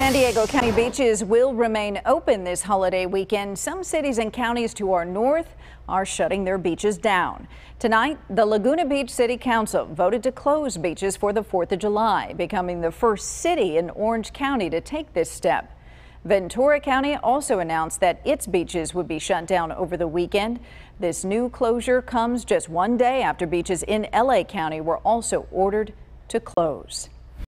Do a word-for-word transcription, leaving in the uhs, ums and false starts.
San Diego County beaches will remain open this holiday weekend. Some cities and counties to our north are shutting their beaches down. Tonight, the Laguna Beach City Council voted to close beaches for the fourth of July, becoming the first city in Orange County to take this step. Ventura County also announced that its beaches would be shut down over the weekend. This new closure comes just one day after beaches in L A County were also ordered to close.